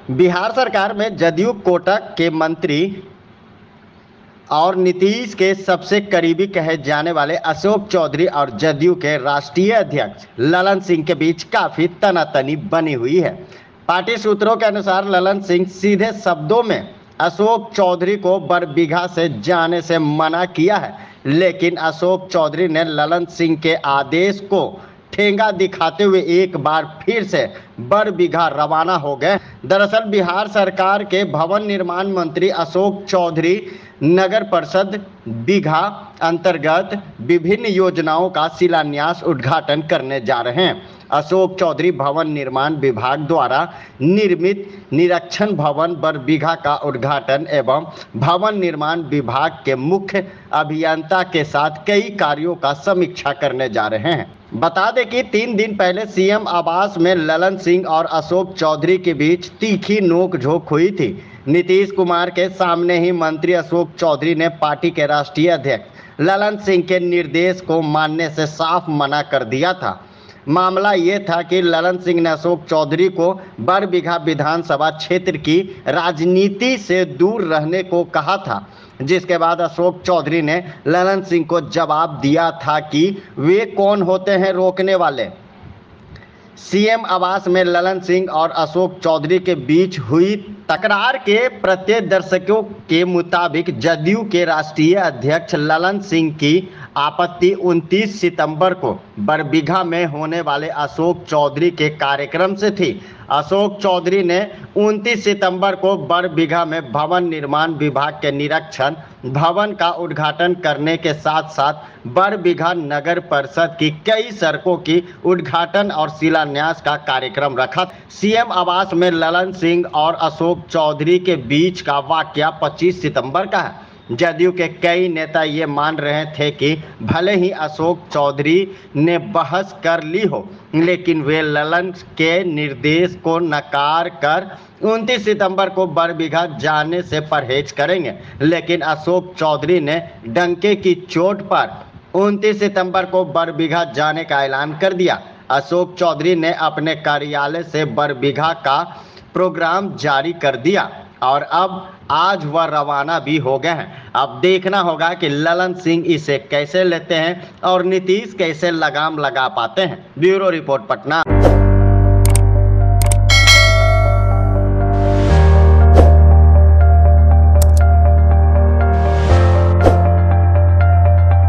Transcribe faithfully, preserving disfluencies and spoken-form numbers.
बिहार सरकार में जदयू कोटा के मंत्री और नीतीश के सबसे करीबी कहे जाने वाले अशोक चौधरी और जदयू के राष्ट्रीय अध्यक्ष ललन सिंह के बीच काफी तनातनी बनी हुई है। पार्टी सूत्रों के अनुसार ललन सिंह सीधे शब्दों में अशोक चौधरी को बरबीघा से जाने से मना किया है, लेकिन अशोक चौधरी ने ललन सिंह के आदेश को ठेंगा दिखाते हुए एक बार फिर से बरबीघा रवाना हो गए। दरअसल बिहार सरकार के भवन निर्माण मंत्री अशोक चौधरी नगर परिषद बीघा अंतर्गत विभिन्न योजनाओं का शिलान्यास उद्घाटन करने जा रहे हैं। अशोक चौधरी भवन निर्माण विभाग द्वारा निर्मित निरीक्षण भवन बरबीघा का उद्घाटन एवं भवन निर्माण विभाग के मुख्य अभियंता के साथ कई कार्यों का समीक्षा करने जा रहे हैं। बता दें कि तीन दिन पहले सीएम आवास में ललन सिंह और अशोक चौधरी के बीच तीखी नोकझोंक हुई थी। नीतीश कुमार के सामने ही मंत्री अशोक चौधरी ने पार्टी के राष्ट्रीय अध्यक्ष ललन सिंह के निर्देश को मानने से साफ मना कर दिया था। मामला ये था कि ललन सिंह ने अशोक चौधरी को बरबीघा विधानसभा क्षेत्र की राजनीति से दूर रहने को कहा था, जिसके बाद अशोक चौधरी ने ललन सिंह को जवाब दिया था कि वे कौन होते हैं रोकने वाले। सीएम आवास में ललन सिंह और अशोक चौधरी के बीच हुई तकरार के प्रत्यक्षदर्शियों के मुताबिक जदयू के राष्ट्रीय अध्यक्ष ललन सिंह की आपत्ति उनतीस सितंबर को बरबीघा में होने वाले अशोक चौधरी के कार्यक्रम से थी। अशोक चौधरी ने उनतीस सितंबर को बरबीघा में भवन निर्माण विभाग के निरीक्षण भवन का उद्घाटन करने के साथ साथ बरबीघा नगर परिषद की कई सड़कों की उद्घाटन और शिलान्यास का कार्यक्रम रखा। सीएम आवास में ललन सिंह और अशोक चौधरी के बीच का वाकया पच्चीस सितंबर का है। जदयू के कई नेता ये मान रहे थे कि भले ही अशोक चौधरी ने बहस कर ली हो, लेकिन वे ललन के निर्देश को नकार कर उनतीस सितंबर को बरबीघा जाने से परहेज करेंगे। लेकिन अशोक चौधरी ने डंके की चोट पर उनतीस सितंबर को बरबीघा जाने का ऐलान कर दिया। अशोक चौधरी ने अपने कार्यालय से बरबीघा का प्रोग्राम जारी कर दिया और अब आज वह रवाना भी हो गए हैं। अब देखना होगा कि ललन सिंह इसे कैसे लेते हैं और नीतीश कैसे लगाम लगा पाते हैं। Bureau report Patna.